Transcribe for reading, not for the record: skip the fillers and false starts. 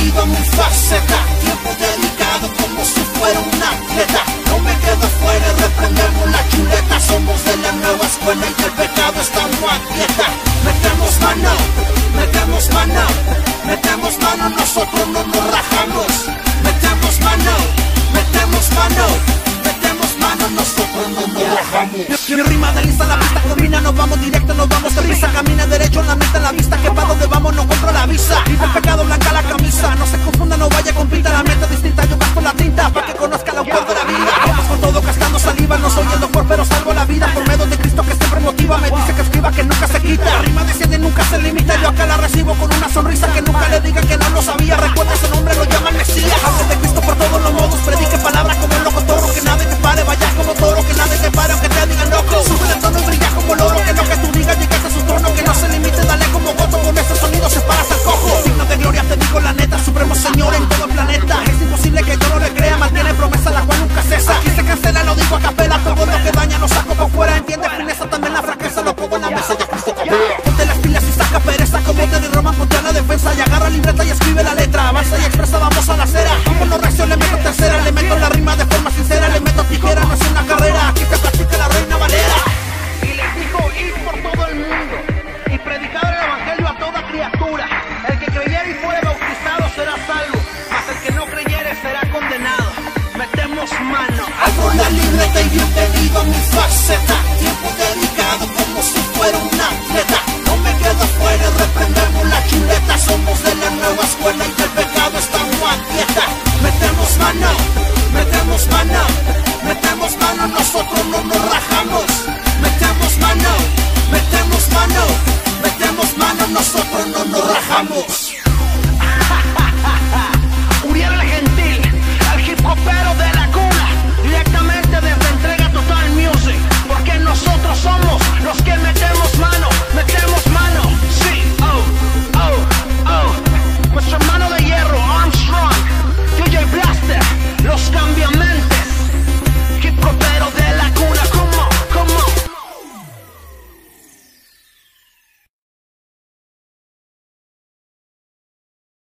bienvenido a mi faceta. Tiempo dedicado como si fuera un atleta. No me quedo fuera, reprendemos la chuleta. Somos de la nueva escuela y del pecado estamos a dieta. Metemos mano, metemos mano, metemos mano, nosotros no nos rajamos. Metemos mano, metemos mano, metemos mano, nosotros no nos rajamos. Mi rima desliza la pista, combina, nos vamos directo, nos vamos de prisa. Camina derecho, la mente en la vista, que pa' donde vamos no compro la visa. Y del pecado blanca la camisa, no se confunda, no vaya con pinta. La mente distinta, yo gasto la tinta, pa' que conozca el autor de la vida. Vamos con todo cascando saliva, no soy el doctor pero salvo la vida. Por medio de Cristo que siempre motiva, me dice que escriba que nunca se quita. La rima desciende, nunca se limita, yo acá la recibo con una sonrisa. Que nunca le digan que no lo sabía, recuerda ese nombre, lo llaman Mesías. Hable de Cristo por todos los modos, predique palabras como el loco toro. Que nadie te pare, vaya como toro, que nadie te pare aunque te digan loco. Sube el tono y brilla como el oro, que lo que tú digas llegaste a su trono. Que no se limite, dale como goto, con ese sonido se para el cojo. Signo de gloria te digo la neta, supremo señor en todo el planeta. Es imposible que yo no le crea, mantiene promesa la cual nunca cesa. Aquí se cancela, lo digo a capela, todo lo que daña lo saco por fuera. Entiende fineza, también la fraqueza, lo pongo en la mesa de Cristo capea. Ponte las pilas y saca pereza, como te Roma, ponte a la defensa. Y agarra libreta y escribe la letra, avanza y expresa, vamos a la acera. Como no reacción, le meto tercera, le meto la rima de forma sincera. Le meto tijera, no es una carrera, aquí te practica la reina Valera. Y les dijo, ir por todo el mundo y predicar el evangelio a toda criatura. El que creyere y fuere bautizado será salvo, mas el que no creyere será condenado. Metemos mano. Abro la libreta y bienvenido a mi faceta. Tiempo de